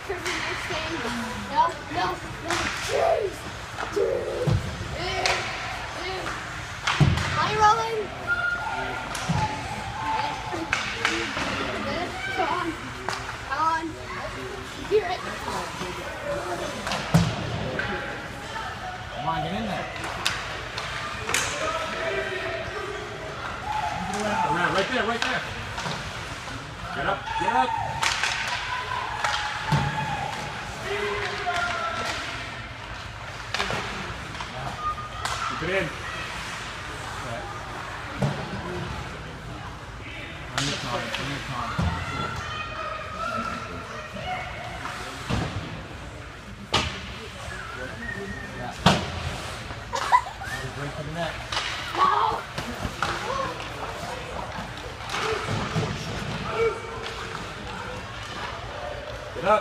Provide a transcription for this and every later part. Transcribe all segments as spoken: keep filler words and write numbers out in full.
tripping this thing. No, no, no. Jeez. Jeez. Are you rolling? Come on. Come on. Hear it. Come on, get in there. Around, right there, right there. Get up, get up. Keep it in. Okay. On your time, on your time. Yeah. Break for the net. No. Get up.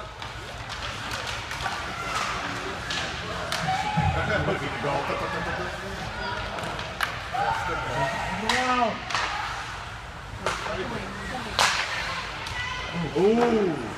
Ooh.